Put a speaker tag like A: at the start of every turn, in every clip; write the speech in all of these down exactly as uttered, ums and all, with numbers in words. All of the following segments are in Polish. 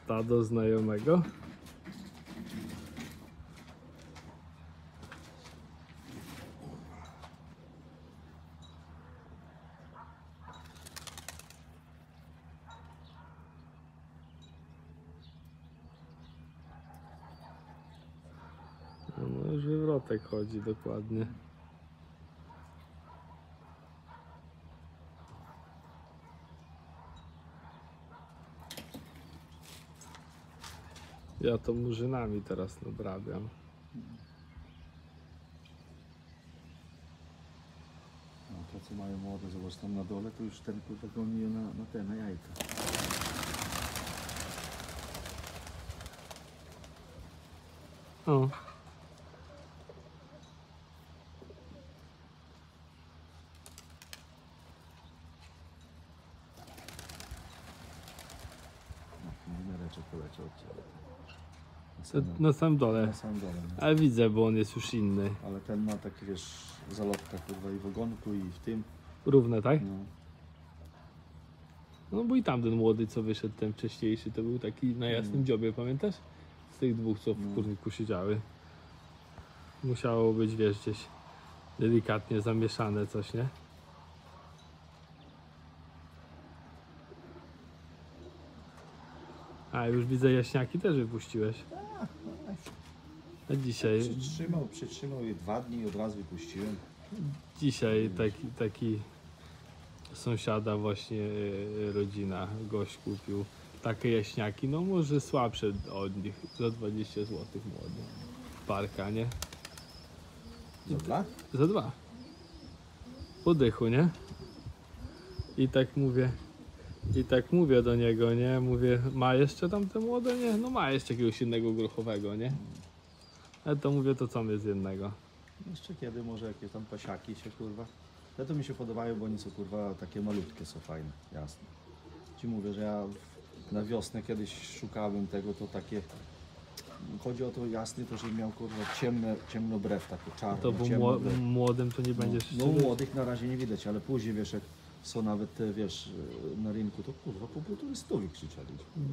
A: Stado znajomego. No już wywrotek chodzi dokładnie. Ja to murzynami teraz nabrabiam.
B: No to co mają młode, zobacz tam na dole, to już ten kurwa goni je na, na te, na jajka.
A: O.
B: Numereczek poleciał od ciebie. Na
A: To
B: samym,
A: na samym dole.
B: na samym dole. No.
A: Ale widzę, bo on jest już inny.
B: Ale ten ma taki, wiesz, zalotka kurwa i w ogonku i w tym.
A: Równe, tak?
B: No.
A: No bo i tamten młody, co wyszedł, ten wcześniejszy, to był taki na jasnym
B: Mm.
A: dziobie, pamiętasz? Z tych dwóch, co w
B: No.
A: kurniku siedziały. Musiało być, wiesz, gdzieś delikatnie zamieszane coś, nie? A, już widzę, jaśniaki też wypuściłeś. A dzisiaj,
B: Przytrzymał, przytrzymał je dwa dni i od razu wypuściłem.
A: dzisiaj taki, taki sąsiada właśnie e, rodzina, gość kupił takie jaśniaki, no może słabsze od nich, za dwadzieścia złotych młody. Parka, nie?
B: Za dwa?
A: Za dwa. Po dychu, nie? I tak mówię, i tak mówię do niego, nie? Mówię, ma jeszcze tam te młode, nie? No ma jeszcze jakiegoś innego grochowego, nie? Ale to mówię, to co my z jednego?
B: Jeszcze kiedy może jakieś tam pasiaki się kurwa. Te to mi się podobają, bo oni są kurwa takie malutkie, są fajne, jasne. Ci mówię, że ja w- na wiosnę kiedyś szukałem tego, to takie. Chodzi o to jasny, to że miał kurwa ciemne, ciemno brew, takie czarne.
A: To bo
B: ciemno
A: mło,
B: brew.
A: młodym to nie będziesz
B: No, no u
A: szczerze-
B: młodych na razie nie widać, ale później wiesz, jak są nawet te, wiesz, na rynku, to kurwa po półtorej stówy krzyczeli.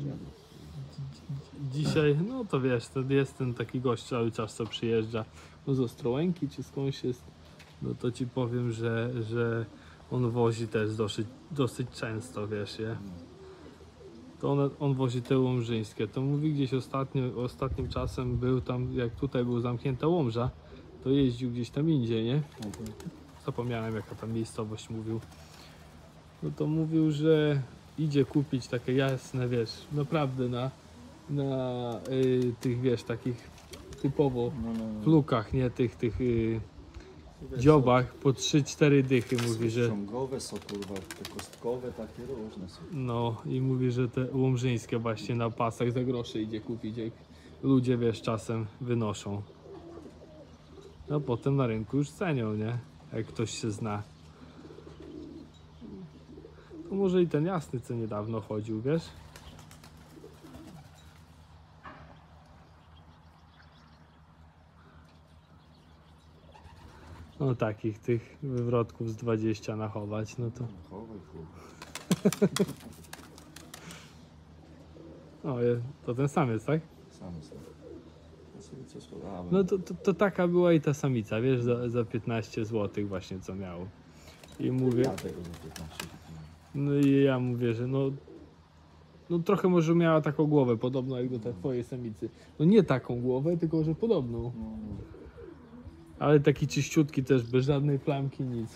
A: Dzisiaj, no to wiesz, to jest ten taki gość cały czas, co przyjeżdża no z Ostrołęki czy skądś jest, no to ci powiem, że, że on wozi też dosyć, dosyć często, wiesz, nie? To on, on wozi te łomżyńskie, to mówi gdzieś ostatnio, ostatnim czasem był tam, jak tutaj był zamknięta Łomża, to jeździł gdzieś tam indziej, nie? Zapomniałem jaka tam miejscowość mówił. No to mówił, że idzie kupić takie jasne, wiesz, naprawdę na, na y, tych, wiesz, takich typowo
B: No, no, no.
A: plukach, nie tych, tych y,
B: Wiesz,
A: dziobach po trzy cztery dychy
B: są-
A: mówi,
B: są
A: że
B: ściągowe są kurwa, te kostkowe takie różne są.
A: no i mówi, że te łomżyńskie właśnie na pasach za grosze idzie kupić, jak ludzie, wiesz, czasem wynoszą. No potem na rynku już cenią, nie? Jak ktoś się zna. To może i ten jasny, co niedawno chodził, wiesz? No takich tych wywrotków z dwadzieścia nachować, no to...
B: Chowaj kurwa.
A: O, je- to ten samiec, tak?
B: Sam są. Ja sobie coś podałem.
A: No to, to, to taka była i ta samica, wiesz, za, za piętnaście złotych właśnie co miał. I mówię,
B: Ja tego za piętnaście kupiłem.
A: no i ja mówię, że no, no trochę może miała taką głowę, podobną jak do tej twojej samicy. No nie taką głowę, tylko że podobną.
B: No, no.
A: Ale taki czyściutki też, bez żadnej plamki, nic.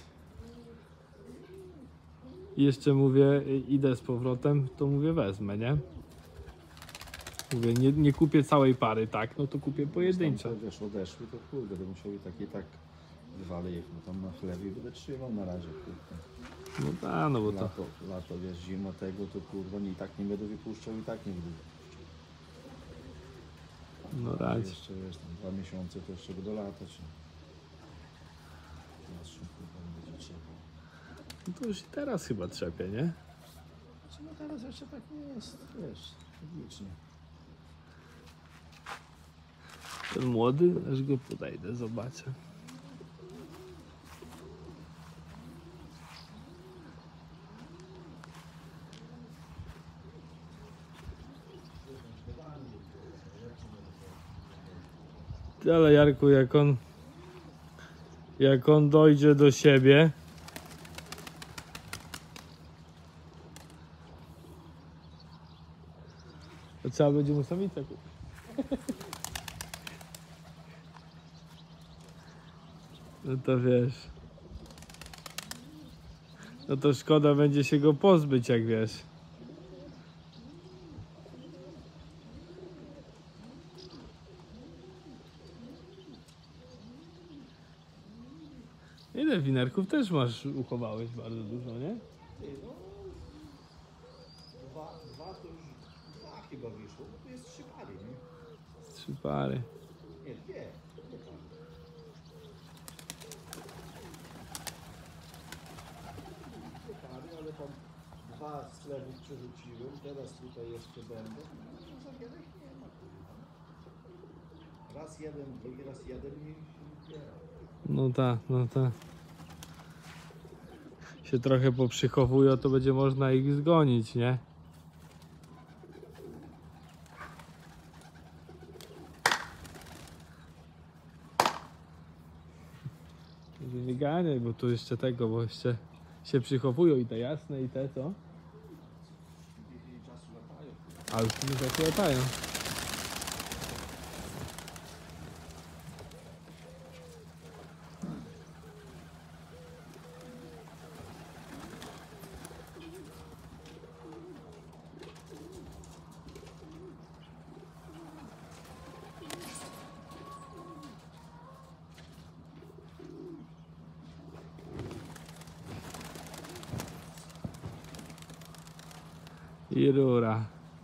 A: I jeszcze mówię, idę z powrotem, to mówię wezmę, nie? Mówię, nie, nie kupię całej pary, tak? No to kupię pojedyncze.
B: Tam, wiesz, odeszły, to kurde, będę musiał i tak i tak wywalę ich, no tam na chlebie będę trzymał na razie, kurde.
A: No tak, no bo to...
B: Lato, lato, wiesz, zima tego, to kurwa, nie, i tak nie będę wypuszczał, i tak nie będę wypuszczał.
A: No
B: A
A: rać.
B: Jeszcze, wiesz, tam dwa miesiące to jeszcze do lata, czy... Teraz się kurwa nie będzie trzeba.
A: No to już i teraz chyba trzepie, nie?
B: Znaczy, no teraz jeszcze tak nie jest, wiesz, tragicznie.
A: Ten młody, aż go podejdę, zobaczę. Ale Jarku, jak on jak on dojdzie do siebie, to trzeba będzie mu samicę kupić. No to wiesz. No to szkoda będzie się go pozbyć, jak wiesz. Ile winerków też masz, uchowałeś bardzo dużo, nie?
B: Dwa, dwa to już dwa chyba wyszło, bo tu jest trzy pary, nie?
A: Trzy pary.
B: Nie, dwie. Dwie pary. Dwie pary, ale tam dwa z chlebów przerzuciłem, teraz tutaj jeszcze będą. No za wiele ich nie ma, kurwa. Raz jeden, drugi raz jeden i nie.
A: No tak, no tak. Się trochę poprzychowują, to będzie można ich zgonić, nie? Nie ganiaj, bo tu jeszcze tego, bo jeszcze się przychowują i te jasne i te co?
B: I czasu latają.
A: A już nie tak latają. I rura.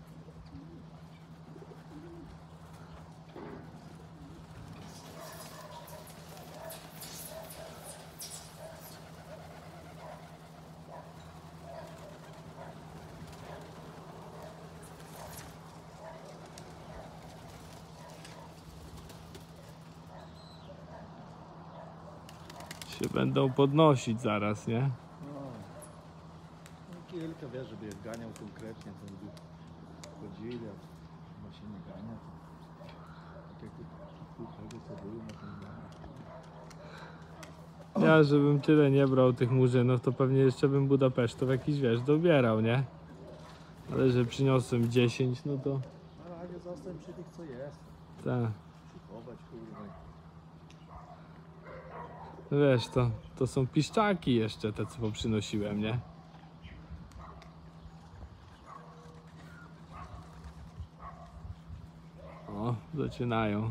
A: Się będą podnosić zaraz, nie?
B: No, no kilka, wiesz, żeby jak ganiał konkretnie, to by chodzili, a ma się nie gania, to tak jak pół tego co było na tym gania.
A: Ja, żebym tyle nie brał tych murzynów, to pewnie jeszcze bym Budapesztów jakiś, wiesz, dobierał, nie? Ale że przyniosłem dziesięć, no to
B: Na razie zostań przy tych co jest,
A: tak.
B: przychować kurwa.
A: Wiesz, to, to są piszczaki jeszcze te, co poprzynosiłem, nie? O, zaczynają.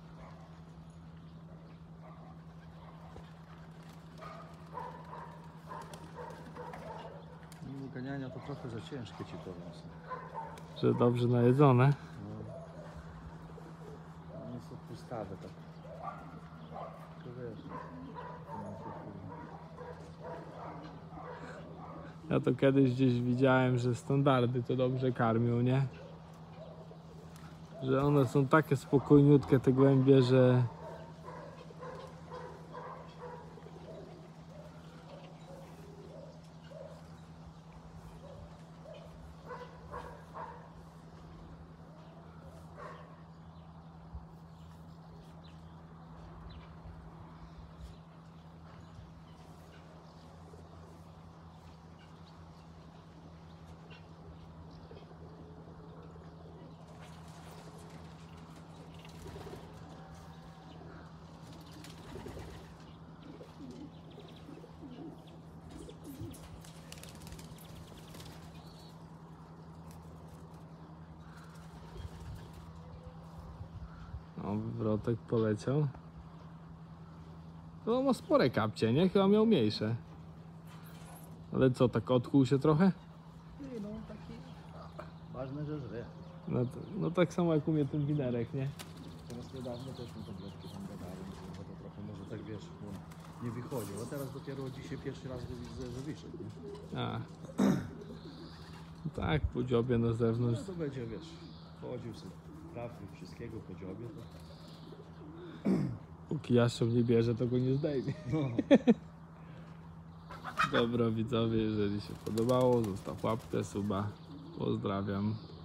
B: Mimo ganiania to trochę za ciężkie ci powiem. są.
A: Że dobrze najedzone.
B: No. One są pustawe tak. To wiesz. one są, kurwa.
A: Ja to kiedyś gdzieś widziałem, że standardy to dobrze karmią, nie? Że one są takie spokojniutkie, te głębie, że... O, wywrotek poleciał. No ma spore kapcie, nie? Chyba miał mniejsze. Ale co, tak odkuł się trochę?
B: Nie, no taki. Ważne, że żre.
A: No, to, no tak samo jak u mnie ten winerek, nie?
B: Teraz niedawno też mi tabletki tam gadałem, bo to trochę może tak wiesz, bo nie wychodził. A teraz dopiero dzisiaj pierwszy raz go widzę, że wyszedł. Nie?
A: A. Tak, po dziobie na zewnątrz.
B: No to będzie, wiesz, chodził sobie, trafił wszystkiego po dziobie. To...
A: Póki jaszcząb nie bierze, to go nie zdejmie.
B: No.
A: Dobra widzowie, jeżeli się podobało, zostaw łapkę, suba. Pozdrawiam.